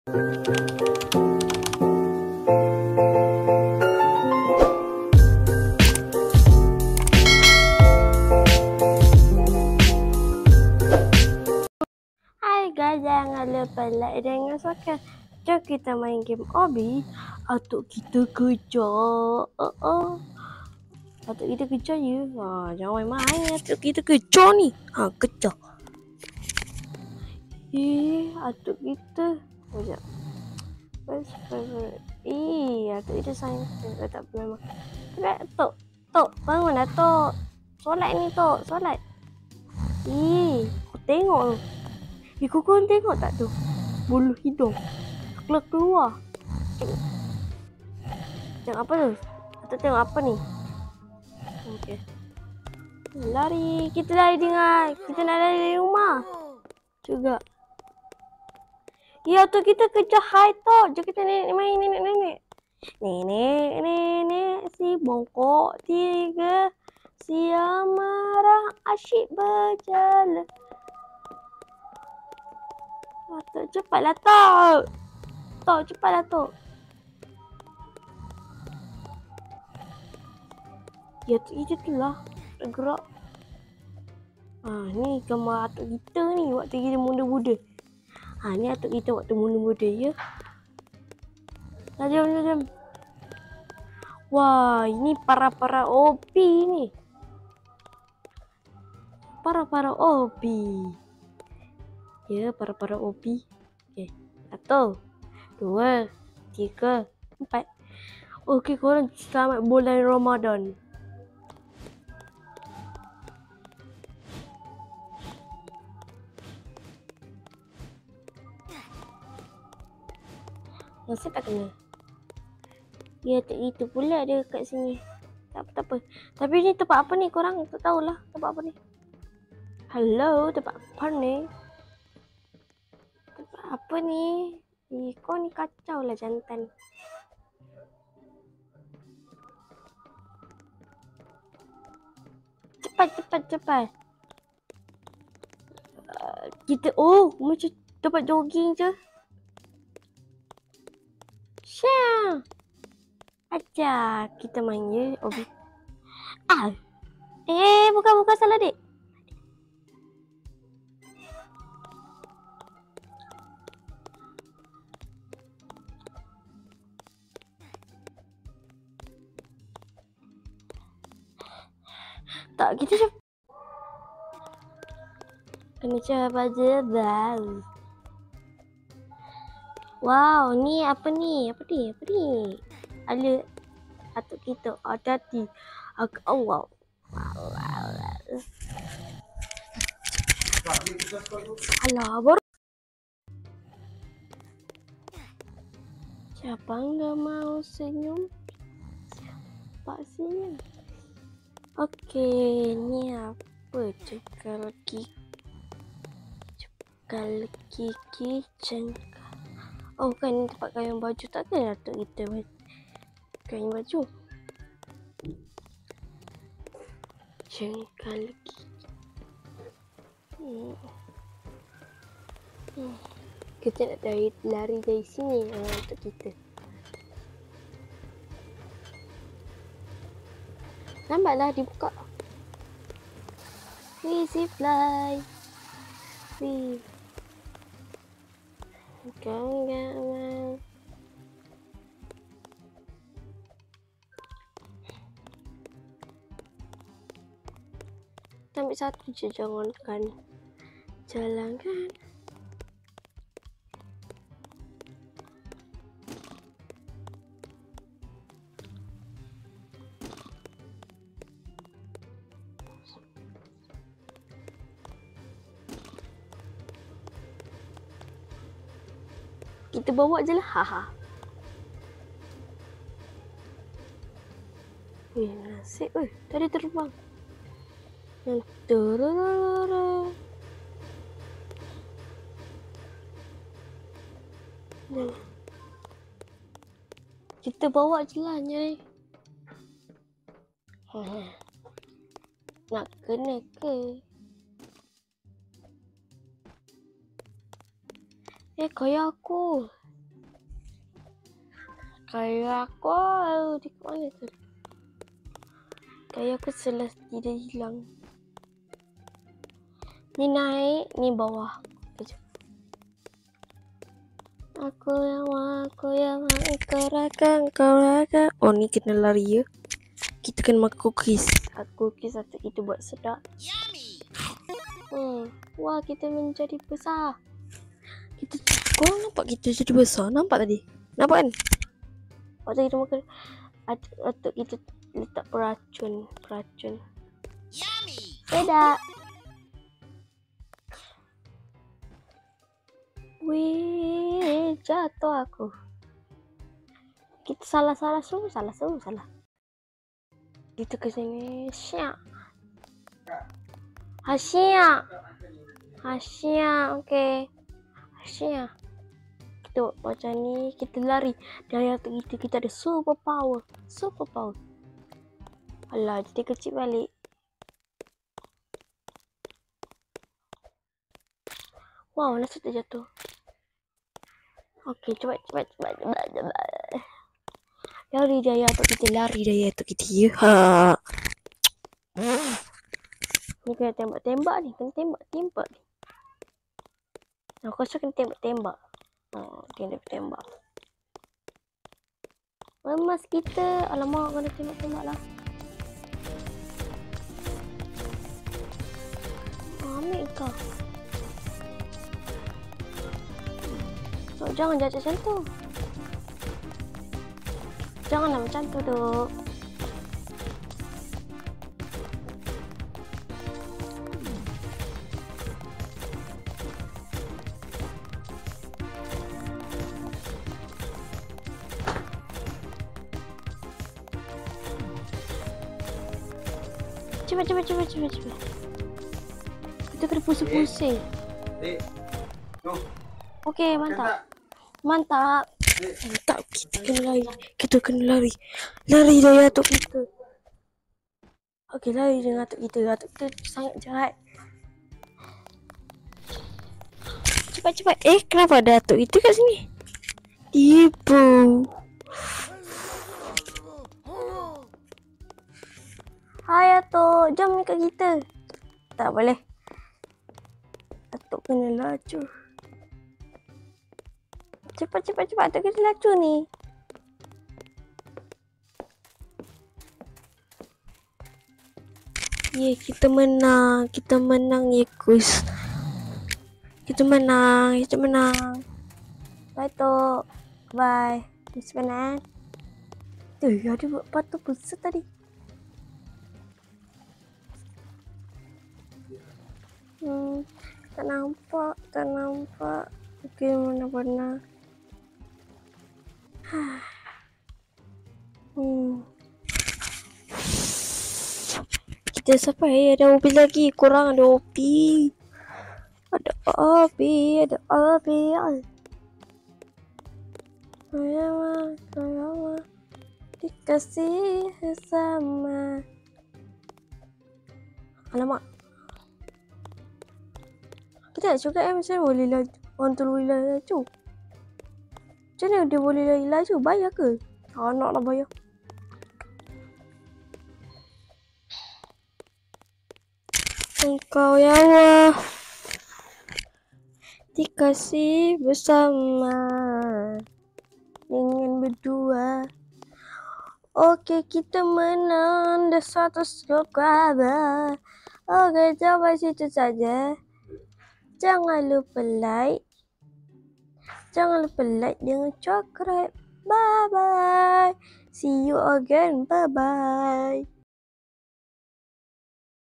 Hai guys, jangan lupa like dan subscribe. Jom kita main game Obi. Atuk kita kejar. Atuk kita kejar je. Jangan main-main. Atuk kita kejar ni. Kejar. Atuk kita. Sekejap. First favorite. Atuk kita sayang. Tak apa memang. Tok. Bangun lah Tok. Solat ni Tok. Solat. Kau tengok tu. Kau tengok tak tu? Bulu hidung keluar. Tengok apa tu? Atau tengok apa ni? Okey. Lari. Kita lari dengan. Kita nak lari dari rumah. Juga. Ya tu kita kejar hai Tok. Jom kita main nenek. Nenek si bongkok 3. Siang marah asyik berjalan. Tok cepatlah Tok. Tok cepatlah Tok. Ya tu itu tu lah. Gerak. Ni gambar atuk kita ni waktu kita muda-muda. Ni atuk kita waktu muda-muda ya. Jom. Wah, ini para OP ni. Para OP. Ya, para OP. Okey. 1, 2, 3, 4. Okey, korang selamat bulan Ramadan. Masa tak kena. Ya, itu pula dia kat sini. Tak apa. Tapi ni tempat apa ni? Korang tak tahulah tempat apa ni. Hello, tempat apa ni? Tempat apa ni? Kau ni kacau lah jantan. Cepat. Kita macam tempat jogging je. Syah. Ajar kita main je Obi. Bukan salah dek. Tak, kita je kena cuba je bau. Wow, ni apa ni? Ada atuk kita hati-hati. Allah. Alah, baru. Siapa enggak mau senyum? Siapa senyum? Okey, ni apa? Cekal gigi cengkal. Kan tempat kain baju. Takkan atuk kita kain baju. Cengkal gigi. Kita nak lari dari sini untuk kita. Nampaklah dibuka. Easy fly. Kau enggak mau. Ambil satu je, jangankan jalankan. Kita bawa je lah. Nasib tadi terbang. Kita bawa je lah nyai. Nak kena ke? Kaya aku. Kayak aku di mana tu? Kayak aku selas tidak hilang. Ni naik, ni bawah. Kejap. Aku yang engkau raga. Oh, ni kena lari ya. Kita kena makan cookies. Cookies atau kita buat sedap. Wah, kita menjadi besar. Korang nampak kita jadi besar? Nampak tadi? Nampak kan? Waktu kita makan, atau kita letak peracun. Sedap. Wih, jatuh aku. Kita salah. Kita ke sini. Syak. Hasya. Okey. Hasya. Kita buat macam ni. Kita lari. Dari atas kita ada super power. Alah, jadi kecil balik. Wow, nasib tak jatuh. Okey, cepat. Lari dari atas kita. Ya. Ha. Ni kena tembak ni. Aku rasa kena tembak. Kena tembak. Lemas kita. Alamak, kena tembak lah. Ambil kau. So, jangan jatuh macam tu. Janganlah macam tu, Duk. Cepat. Kita kena pusing. Okey, mantap. Kita kena lari. Lari dari atuk kita. Okey, lari dengan atuk kita. Atuk kita sangat jahat. Cepat. Kenapa ada atuk kita kat sini? Ibu. Hai atuk, jom ni kat kita. Tak boleh. Atuk kena laju. Cepat. Atuk kita laju ni. Kita menang ya Kus. Kita menang. Bye Tok. Bye. Bismillah. Ada buat patut besar tadi. Tak nampak. Okey, mana. Kita sampai ada OP lagi. Korang ada OP. Ada OP. Sayang, dikasih sama. Alamak. Kita nak cakap macam mana boleh laju. Orang tu boleh laju. Macam mana dia boleh laju? Bayar ke? Nak bayar. Engkau ya Allah dikasih bersama dengan berdua. Okey, kita menang. Dah 100 subscriber. Okey, sampai situ saja. Jangan lupa like dengan subscribe. Bye bye. See you again. Bye bye.